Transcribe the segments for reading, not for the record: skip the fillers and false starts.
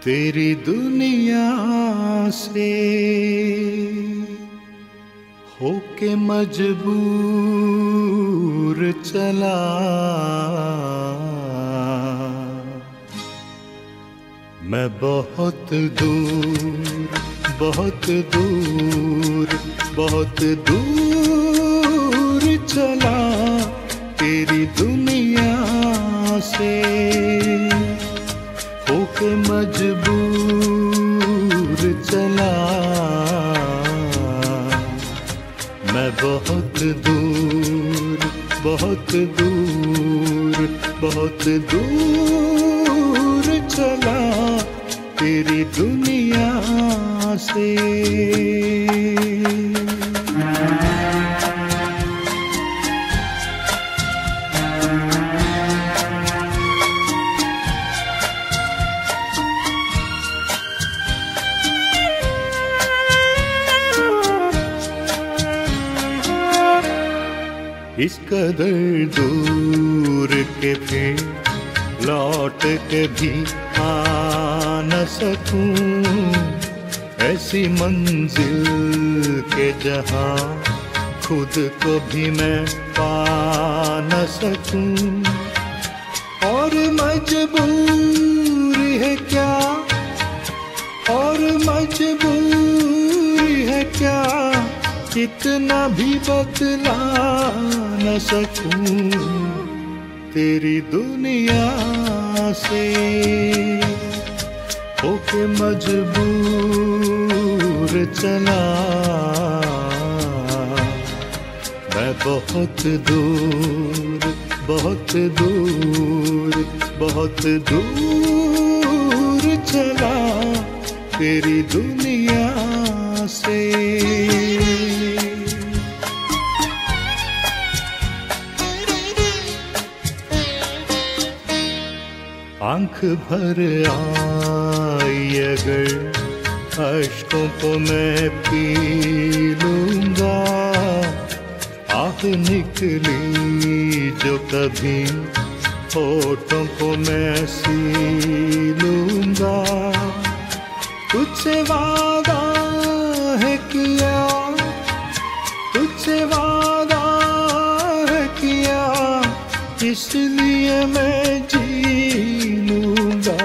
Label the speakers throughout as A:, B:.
A: तेरी दुनिया से होके मजबूर चला, मैं बहुत दूर बहुत दूर बहुत दूर चला तेरी दुनिया से होके मजबूर चला, मैं बहुत दूर बहुत दूर बहुत दूर चला तेरी दुनिया से। इस कदर दूर के फिर लौट के भी आ न सकूं, ऐसी मंजिल के जहां खुद को भी मैं पा न सकूं। और मजबूरी है क्या, और मजबूरी है क्या, कितना भी बदला न सकूं तेरी दुनिया से होके मजबूर चला, मैं बहुत दूर बहुत दूर बहुत दूर चला तेरी दुनिया से। आंख भर आई अगर अश्कों को मैं पी लूंगा, आह निकली जो कभी होठों को मैं सी लूंगा। तुझसे वादा है किया, तुझसे वादा है किया, इसलिए मैं जी लूंगा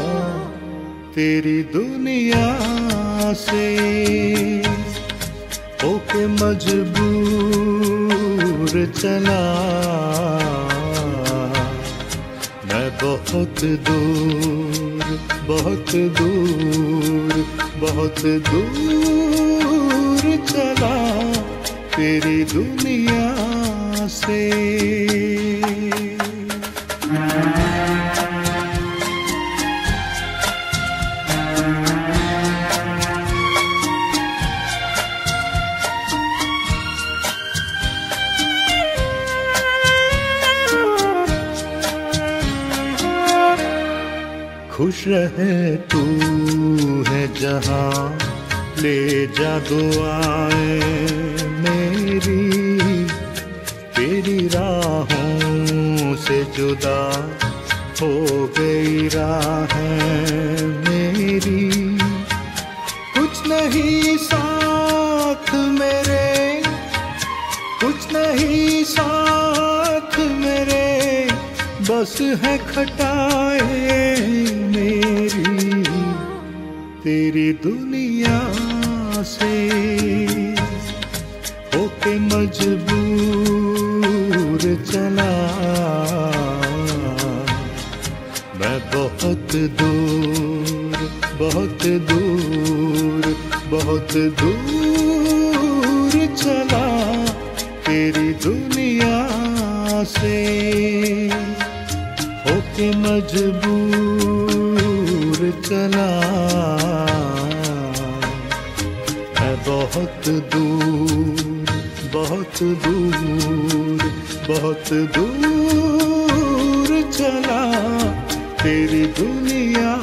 A: तेरी दुनिया से होके मजबूर चला, मैं बहुत दूर बहुत दूर बहुत दूर चला तेरी दुनिया से। खुश रहे तू है जहां, ले जा दुआएं मेरी, तेरी राहों से जुदा हो गई राहें मेरी। कुछ नहीं साथ मेरे, कुछ नहीं साथ मेरे, बस है खटाएं मेरी तेरी दुनिया से होके मजबूर चला, मैं बहुत दूर बहुत दूर बहुत दूर चला तेरी दुनिया से होके मजबूर चला, मैं बहुत दूर बहुत दूर बहुत दूर चला तेरी दुनिया